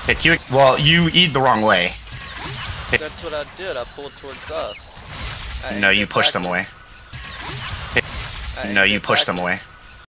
Well, you eat the wrong way. That's what I did. I pulled towards us. No, you pushed them away. No, you pushed them away.